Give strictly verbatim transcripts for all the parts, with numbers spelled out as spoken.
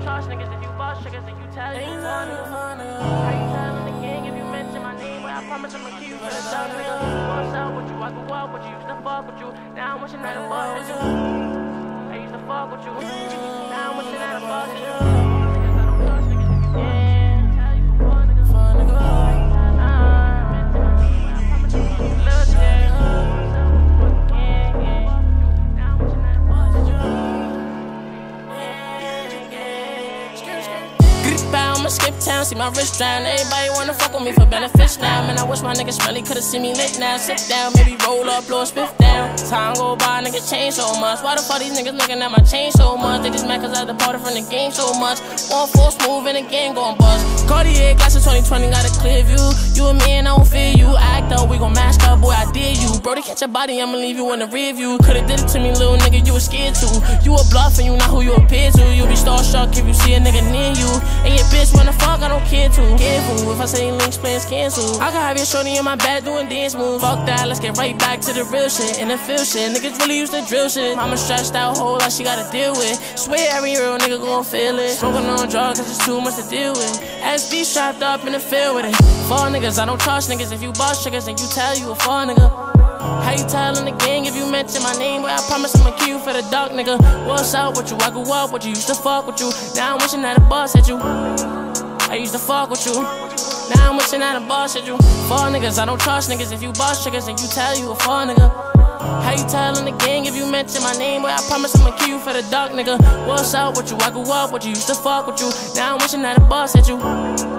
trust niggas if you bust triggers and you tell you fun nigga. How you telling the gang if you mention my name? Well, I promise I'ma keep you for the dog nigga. What's up with you? I grew up with you, used to fuck with you. Now I'm wishing that I busted you. I used to fuck with you. Now I'm wishing that I busted you. Niggas I don't trust niggas if you bust. Yeah, tell you for fun nigga. Fun nigga. Lil Tjay. I'ma skip town, see my wrist drown. Everybody wanna fuck with me for benefits now. Man, I wish my niggas smelly could've seen me lit now. Sit down, maybe roll up, blow a spiff down. Time go by, niggas change so much. Why the fuck these niggas looking at my chain so much? They just mad cause I departed from the game so much. One force move and the game gon' buzz. Cartier glasses twenty twenty got a clear view. You and me and I don't fear you. Act up, we gon' mask up, boy, I dare you. Bro, to catch your body, I'ma leave you in the rear view. Could've did it to me, little nigga, you was scared to. You a bluff and you not who you appear to. You be starstruck if you see a nigga near you. And your bitch wanna fuck, I don't care to. Careful, if I say links, plans cancel. I can have your shorty in my bed doing dance moves. Fuck that, let's get right back to the real shit. And the feel shit, niggas really used to drill shit. Mama stressed out, whole lot she gotta deal with. Swear every real nigga gon' feel it. Smoking on drugs, cause it's too much to deal with. S B strapped up in the field with it. Fall niggas, I don't trust niggas. If you bust triggers and you tell you a fall nigga. How you telling the gang if you mention my name? Well, I promise I'ma kill you for the dark nigga. What's up with you? I grew up with you, used to fuck with you. Now I'm wishing that a boss at you. I used to fuck with you. Now I'm wishing that a boss at you. Fall niggas, I don't trust niggas. If you bust triggers and you tell you a fall nigga. How you telling the gang if you mention my name? Well, I promise I'ma kill you for the dark nigga. What's up with you? I grew up with you, used to fuck with you. Now I'm wishing that a boss at you.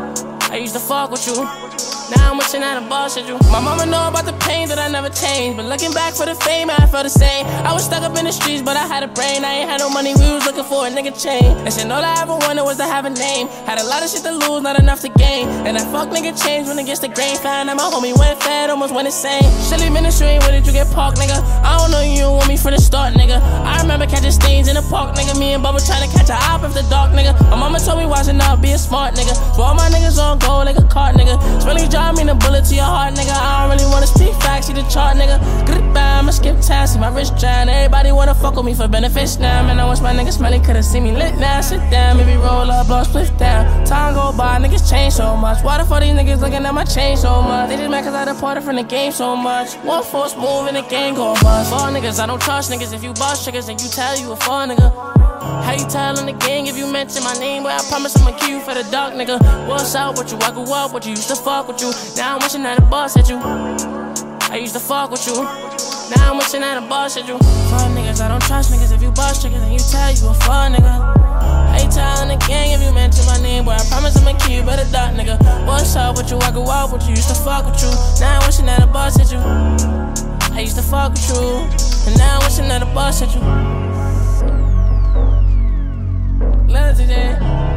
I used to fuck with you. Now I'm wishing that a boss at you. My mama know about the pain that I never changed, but looking back for the fame, I felt the same. I was stuck up in the streets, but I had a brain. I ain't had no money, we was looking for a nigga chain. And shit, all I ever wanted was to have a name. Had a lot of shit to lose, not enough to gain. And that fuck nigga changed when it gets the grain. Found out my homie went fat, almost went insane. Shelly ministry, where did you get parked, nigga? I don't know, you don't want me from the start, nigga. I remember catching stains in the park, nigga. Me and Bubba trying to catch a op after dark, nigga. My mama told me watching out, be a smart nigga. For all my niggas on go like a cart, nigga. Smelly job mean a bullet to your heart, nigga. I don't really wanna speak facts, see the chart, nigga. Goodbye, I'ma skip town, see my wrist drown. Everybody wanna fuck with me for benefits now. Man, I wish my niggas smelly could've seen me lit now. Sit down, maybe roll up, blow split down. Time go by, niggas change so much. Why the fuck these niggas looking at my chain so much? They just mad cause I departed from the game so much. One force move and the game gon' bust. Fall niggas, I don't trust niggas. If you bust triggers and you tell you a fall nigga. How you telling the gang if you mention my name? Well, I promise I'ma kill you for the dark nigga. What's up with you? I grew up with you, used to fuck with you. Now I'm wishing that a boss at you. I used to fuck with you. Now I'm wishing that a boss at you. Fuck niggas, I don't trust niggas. If you bust triggers and you tell you a fuck nigga. How you telling the gang if you mention my name? Well, I promise I'ma kill you for the dark nigga. What's up with you? I grew up with you, used to fuck with you. Now I'm wishing that a boss at you. I used to fuck with you, and now I'm wishing that a boss at you. Lil Tjay.